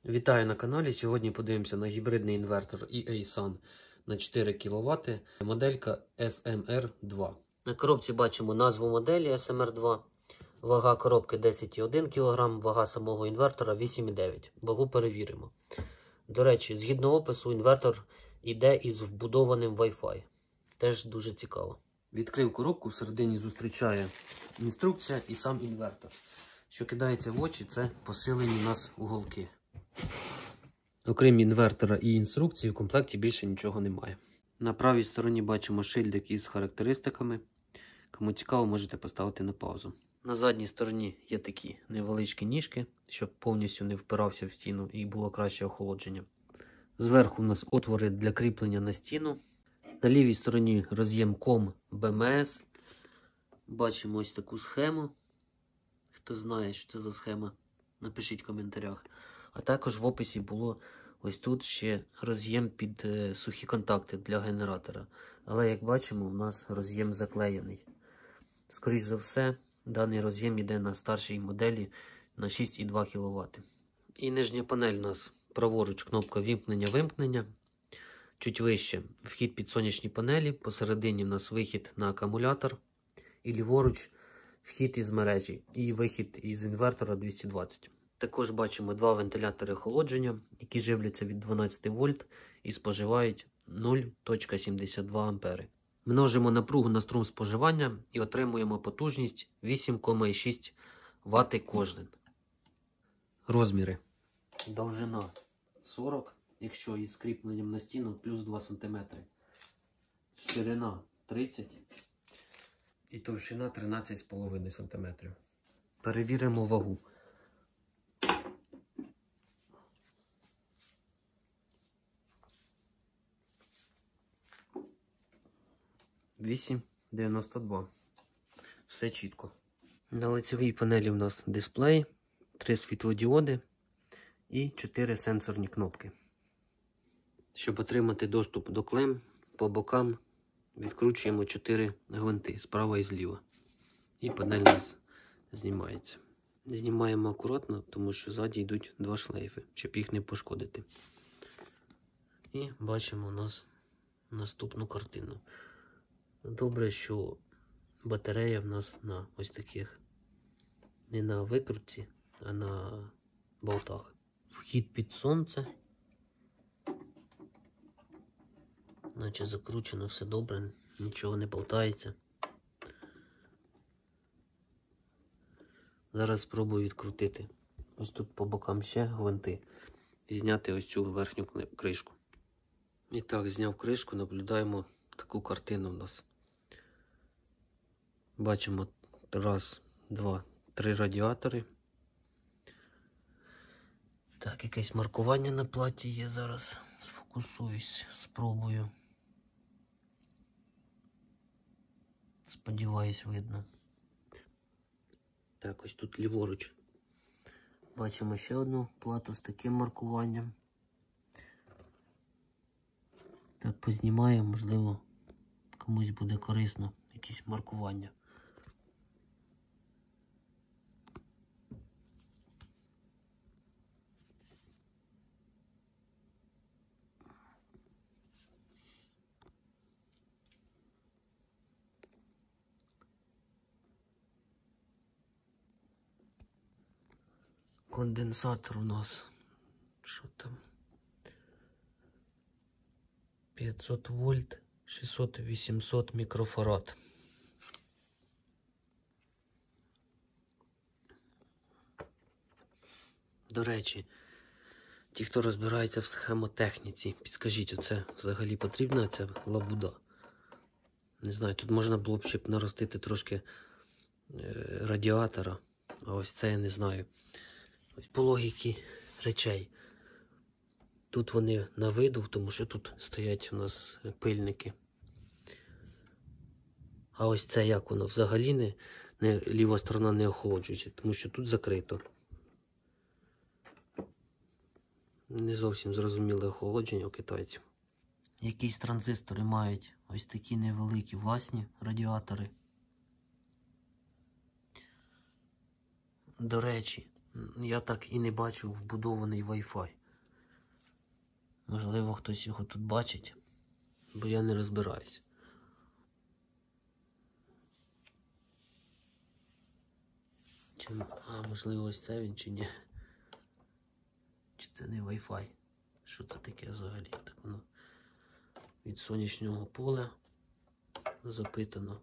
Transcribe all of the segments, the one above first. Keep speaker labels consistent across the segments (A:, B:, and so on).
A: Вітаю на каналі. Сьогодні подивимося на гібридний інвертор EA Sun на 4 кВт, моделька SMR2. На коробці бачимо назву моделі SMR2, вага коробки 10,1 кг, вага самого інвертора 8,9 кг. Вагу перевіримо. До речі, згідно опису, інвертор йде із вбудованим Wi-Fi. Теж дуже цікаво. Відкрив коробку, всередині зустрічає інструкція і сам інвертор. Що кидається в очі, це посилені у нас уголки. Окрім інвертора і інструкції, в комплекті більше нічого немає. На правій стороні бачимо шильдик із характеристиками. Кому цікаво, можете поставити на паузу. На задній стороні є такі невеличкі ніжки, щоб повністю не впирався в стіну і було краще охолодження. Зверху у нас отвори для кріплення на стіну. На лівій стороні роз'єм COM BMS. Бачимо ось таку схему. Хто знає, що це за схема, напишіть в коментарях. А також в описі було ось тут ще роз'єм під сухі контакти для генератора. Але, як бачимо, у нас роз'єм заклеєний. Скоріше за все, даний роз'єм йде на старшій моделі на 6,2 кВт. І нижня панель у нас праворуч кнопка вімкнення-вимкнення. Чуть вище вхід під сонячні панелі, посередині у нас вихід на акумулятор. І ліворуч вхід із мережі і вихід із інвертора 220. Також бачимо два вентилятори охолодження, які живляться від 12 вольт і споживають 0,72 А. Множимо напругу на струм споживання і отримуємо потужність 8,6 Вт кожен. Розміри. Довжина 40, якщо із кріпленням на стіну, плюс 2 см. Ширина 30 і товщина 13,5 см. Перевіримо вагу. – 8,92. Все чітко. На лицевій панелі у нас дисплей, 3 світлодіоди і 4 сенсорні кнопки. Щоб отримати доступ до клем, по бокам відкручуємо 4 гвинти справа і зліва. І панель у нас знімається. Знімаємо акуратно, тому що ззаді йдуть 2 шлейфи, щоб їх не пошкодити. І бачимо у нас наступну картину. Добре, що батарея в нас на ось таких, не на викрутці, а на болтах. Вхід під сонце. Наче закручено все добре, нічого не болтається. Зараз спробую відкрутити. Ось тут по бокам ще гвинти. І зняти ось цю верхню кришку. І так, зняв кришку, наблюдаємо таку картину в нас. Бачимо 1, 2, 3 радіатори. Так, якесь маркування на платі є зараз. Сфокусуюсь, спробую. Сподіваюсь, видно. Так, ось тут ліворуч. Бачимо ще одну плату з таким маркуванням. Так, познімаю, можливо, комусь буде корисно якісь маркування. Конденсатор у нас, що там, 500 вольт, 600-800 мікрофарад. До речі, ті, хто розбирається в схемотехніці, підскажіть, оце взагалі потрібна ця лабуда? Не знаю, тут можна було б ще наростити трошки радіатора, а ось це я не знаю. Ось по логіці речей. Тут вони на виду, тому що тут стоять у нас пильники. А ось це як воно взагалі ліва сторона не охолоджується, тому що тут закрито. Не зовсім зрозуміле охолодження у китайців. Якісь транзистори мають ось такі невеликі власні радіатори. До речі, Я так і не бачу вбудований Wi-Fi. Можливо, хтось його тут бачить, бо я не розбираюсь. Можливо, ось це він чи ні? Чи це не Wi-Fi? Що це таке взагалі? Так воно від сонячного поля запитано.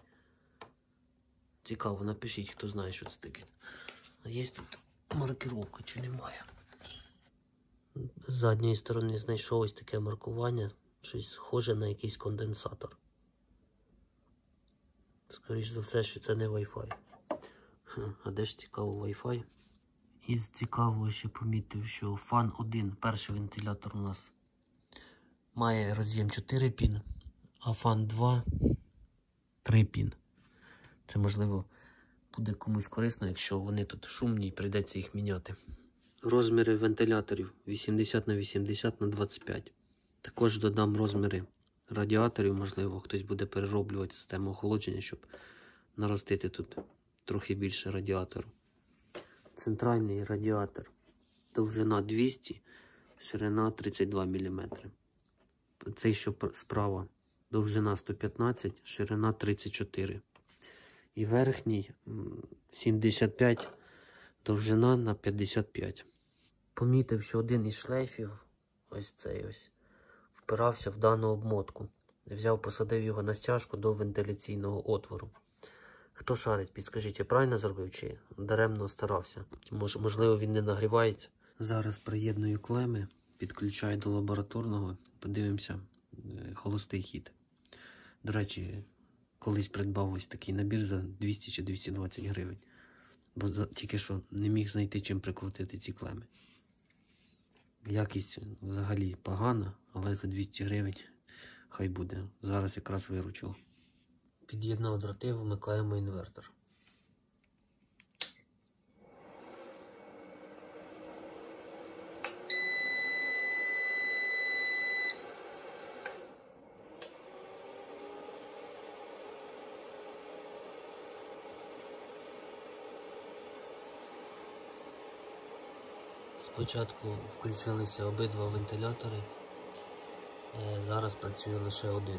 A: Цікаво, напишіть, хто знає, що це таке. А є тут маркировка чи немає? З задньої сторони знайшов ось таке маркування. Щось схоже на якийсь конденсатор. Скоріше за все, що це не Wi-Fi. А де ж цікаво Wi-Fi? Із цікавого ще помітив, що фан 1, перший вентилятор у нас має роз'єм 4 пін, а фан 2 3 пін. Це можливо буде комусь корисно, якщо вони тут шумні і прийдеться їх міняти. Розміри вентиляторів 80 на 80 на 25. Також додам розміри радіаторів, можливо, хтось буде перероблювати систему охолодження, щоб наростити тут трохи більше радіатору. Центральний радіатор. Довжина 200, ширина 32 мм. Цей, що справа, довжина 115, ширина 34. І верхній 75, довжина на 55. Помітив, що один із шлейфів, ось цей ось, впирався в дану обмотку. Взяв, посадив його на стяжку до вентиляційного отвору. Хто шарить, підскажіть, я правильно зробив чи даремно старався? Можливо, він не нагрівається. Зараз приєдную клеми, підключаю до лабораторного, подивимося холостий хід. До речі, колись придбав ось такий набір за 200 чи 220 гривень. Бо тільки що не міг знайти, чим прикрутити ці клеми. Якість взагалі погана, але за 200 гривень хай буде. Зараз якраз виручило. Під'єднав дроти, вмикаємо інвертор. Спочатку включилися обидва вентилятори, зараз працює лише один.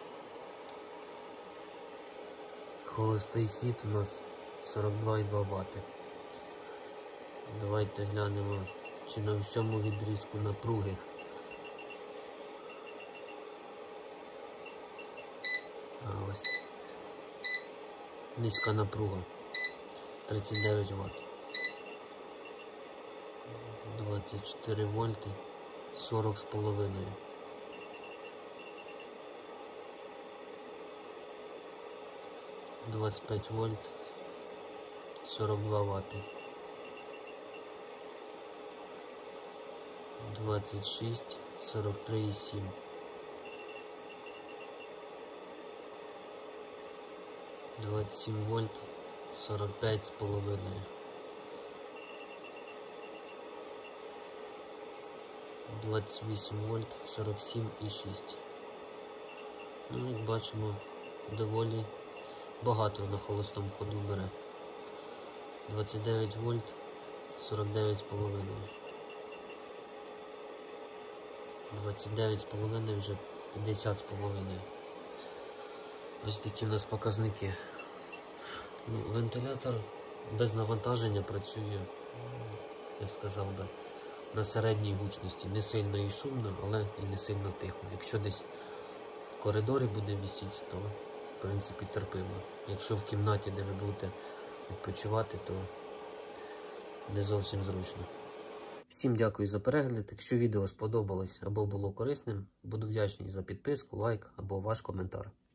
A: Холостий хід у нас 42,2 Вт. Давайте глянемо, чи на всьому відрізку напруги. А ось низька напруга 39 Вт. 24 вольти 40,5. 25 вольт 42 Вт. 26 43,7. 27 вольт 45,5. 28 вольт 47,6. Ну, як бачимо, доволі багато на холостому ходу бере. 29 вольт 49,5. 29,5 вже 50,5. Ось такі у нас показники. Ну, вентилятор без навантаження працює, я б сказав би, на середній гучності. Не сильно і шумно, але і не сильно тихо. Якщо десь в коридорі буде висіти, то в принципі терпимо. Якщо в кімнаті, де ви будете відпочивати, то не зовсім зручно. Всім дякую за перегляд. Якщо відео сподобалось або було корисним, буду вдячний за підписку, лайк або ваш коментар.